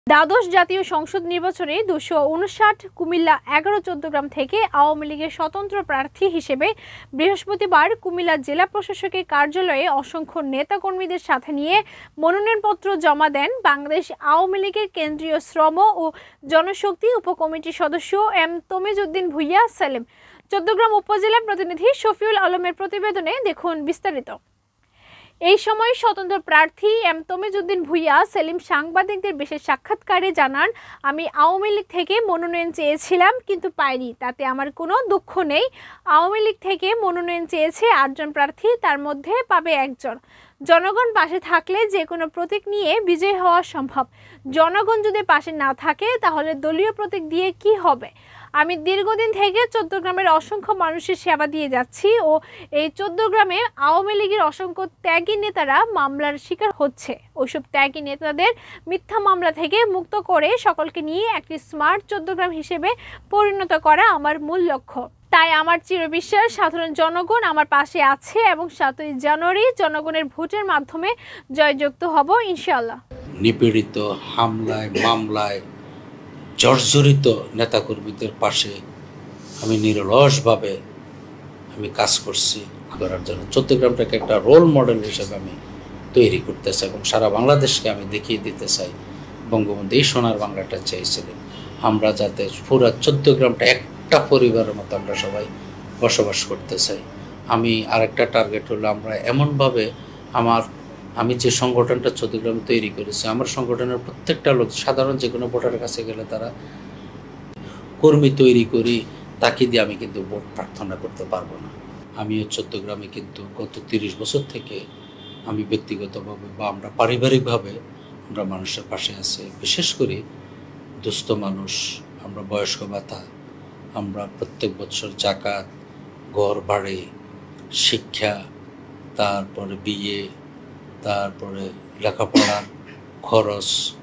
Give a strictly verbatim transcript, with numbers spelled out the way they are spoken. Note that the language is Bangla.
দ্বাদশ জাতীয় সংসদ নির্বাচনে দুশো উনষাট কুমিল্লা এগারো চৌদ্দগ্রাম থেকে আওয়ামী লীগের স্বতন্ত্র প্রার্থী হিসেবে বৃহস্পতিবার কুমিল্লা জেলা প্রশাসকের কার্যালয়ে অসংখ্য নেতাকর্মীদের সাথে নিয়ে মনোনয়নপত্র জমা দেন বাংলাদেশ আওয়ামী লীগের কেন্দ্রীয় শ্রম ও জনশক্তি উপকমিটির সদস্য এম তমিজউদ্দিন ভূঁইয়া সেলিম। চৌদ্দগ্রাম উপজেলা প্রতিনিধি শফিউল আলমের প্রতিবেদনে দেখুন বিস্তারিত। এই সময় স্বতন্ত্র প্রার্থী এম তমিজউদ্দিন ভূঁইয়া সেলিম সাংবাদিকদের বিশেষ সাক্ষাৎকারে জানান, আমি আওয়ামী লীগ থেকে মনোনয়ন চেয়েছিলাম কিন্তু পাইনি, তাতে আমার কোনো দুঃখ নেই। আওয়ামী লীগ থেকে মনোনয়ন চেয়েছে আটজন প্রার্থী, তার মধ্যে পাবে একজন। জনগণ পাশে থাকলে যে কোনো প্রতীক নিয়ে বিজয় হওয়া সম্ভব। জনগণ যদি পাশে না থাকে তাহলে দলীয় প্রতীক দিয়ে কি হবে? আমি দীর্ঘদিন থেকে চৌদ্দগ্রামের অসংখ্য মানুষের সেবা দিয়ে যাচ্ছি ও এই চৌদ্দগ্রামে আওয়ামী লীগের অসংখ্য ত্যাগী নেতারা মামলার শিকার হচ্ছে। ওইসব ত্যাগী নেতাদের মিথ্যা মামলা থেকে মুক্ত করে সকলকে নিয়ে একটি স্মার্ট চৌদ্দগ্রাম হিসেবে পরিণত করা আমার মূল লক্ষ্য। তাই আমার চিরবিশ্বাস সাধারণ জনগণ আমার পাশে আছে এবং সাতই জানুয়ারি জনগণের ভোটের মাধ্যমে জয়যুক্ত হব ইনশাআল্লাহ। নিপীড়িত, হামলায় মামলায় জর্জরিত নেতাকর্মীদের পাশে আমি নিরলসভাবে আমি কাজ করছি করার জন্য। চৌদ্দগ্রামটাকে একটা রোল মডেল হিসেবে আমি তৈরি করতে চাই এবং সারা বাংলাদেশকে আমি দেখিয়ে দিতে চাই বঙ্গবন্ধু এই সোনার বাংলাটা চেয়েছিলেন। আমরা যাতে পুরো চৌদ্দগ্রামটা একটা পরিবারের মতো আমরা সবাই বসবাস করতে চাই। আমি আরেকটা টার্গেট হলো আমরা এমনভাবে আমার আমি যে সংগঠনটা চৌদ্দগ্রামে তৈরি করেছি, আমার সংগঠনের প্রত্যেকটা লোক সাধারণ যে কোনো ভোটারের কাছে গেলে তারা কর্মী তৈরি করি, তাকে দিয়ে আমি কিন্তু ভোট প্রার্থনা করতে পারবো না। আমিও চৌদ্দগ্রামে কিন্তু গত তিরিশ বছর থেকে আমি ব্যক্তিগতভাবে বা আমরা পারিবারিকভাবে আমরা মানুষের পাশে আছি। বিশেষ করে দুস্থ মানুষ, আমরা বয়স্ক ভাতা, আমরা প্রত্যেক বছর জাকাত, ঘর বাড়ি, শিক্ষা, তারপরে বিয়ে, তারপরে লেখাপড়ার খরচ,